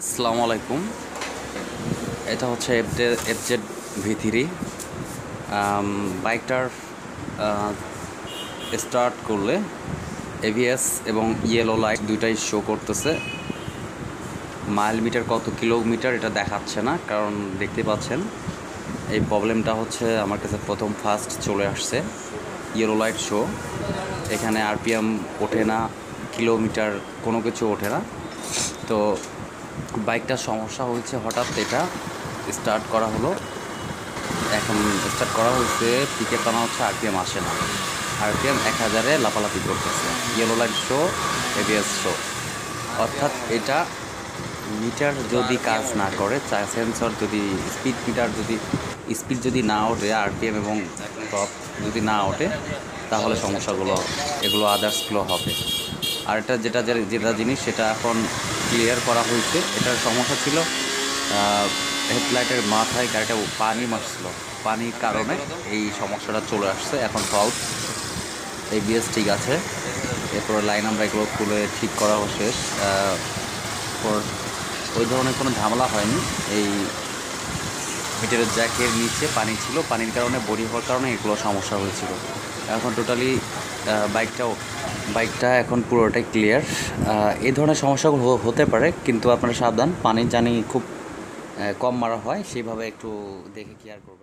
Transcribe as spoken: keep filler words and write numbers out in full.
আসসালামু আলাইকুম। এটা হচ্ছে এফজেড ভি থ্রি। বাইকটার স্টার্ট করলে এভিএস এবং ইয়েলো লাইট দুইটাই শো করতেছে। মাইল মিটার কত কিলোমিটার এটা দেখাচ্ছে না, কারণ দেখতে পাচ্ছেন এই প্রবলেমটা হচ্ছে আমার কাছে প্রথম ফার্স্ট চলে আসছে। ইয়েলো লাইট শো, এখানে আরপিএম ওঠে না, কিলোমিটার কোনো কিছু ওঠে না। তো বাইকটার সমস্যা হয়েছে, হঠাৎ এটা স্টার্ট করা হলো, এখন স্টার্ট করা হয়েছে, পিকে টানা হচ্ছে, আরপিএম আসে না, আরপিএম এক হাজারে লাফালাফি করতেছে, yellow light show, ABS show. অর্থাৎ এটা মিটার যদি কাজ না করে, সেন্সর যদি স্পিড মিটার যদি স্পিড যদি না ওঠে, আরপিএম এবং টপ যদি না ওঠে, তাহলে সমস্যাগুলো এগুলো আদার্সগুলো হবে। আর এটা যেটা যেটা জিনিস সেটা এখন ক্লিয়ার করা হয়েছে। এটার সমস্যা ছিল হেডলাইটের মাথায় গাড়িটা পানি মারছিল, পানির কারণে এই সমস্যাটা চলে আসছে। এখন সলভ, এবিএস ঠিক আছে, এরপরে লাইন আমরা এগুলো খুলে ঠিক করা শেষ। পর ওই ধরনের কোনো ঝামেলা হয়নি। এই মিটারের জ্যাকের নিচে পানি ছিল, পানির কারণে বডি হওয়ার কারণে এগুলো সমস্যা হয়েছিল। এখন টোটালি বাইকটাও বাইকটা এখন পুরোটাই ক্লিয়ার। এই ধরনের সমস্যাগুলো হতে পারে, কিন্তু আপনারা সাবধান, পানির জানি খুব কম মারা হয়, সেইভাবে একটু দেখে কেয়ার করবেন।